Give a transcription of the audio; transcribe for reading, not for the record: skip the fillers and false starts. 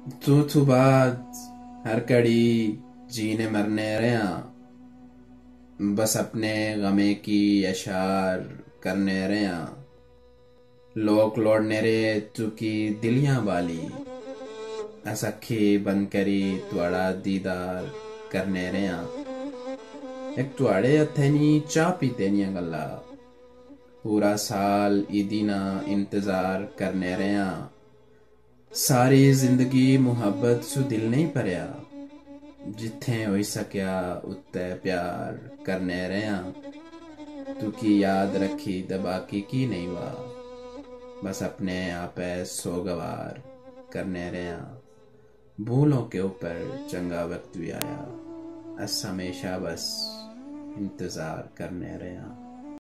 तू बात हर कड़ी जीने मरने रहा, बस अपने गमे की अशार करने रहा। लोक लौटने रे तू की दिलियां बाली, अस अखी बंद करी तुआड़ा दीदार करने रहा। एक तुआड़े हत्थे नी चाह पीते नियां गल्ला, पूरा साल ईदी ना इंतजार करने रहा। सारी जिंदगी मुहब्बत सु दिल नहीं भरया, जिथे होई सकिया उत्ते प्यार करने रहा। तू की याद रखी ते बाकी की नहीं वा, बस अपने आपे सोगवार करने रहा। भूलों के ऊपर चंगा वक्त भी आया, अस हमेशा बस इंतजार करने रहा।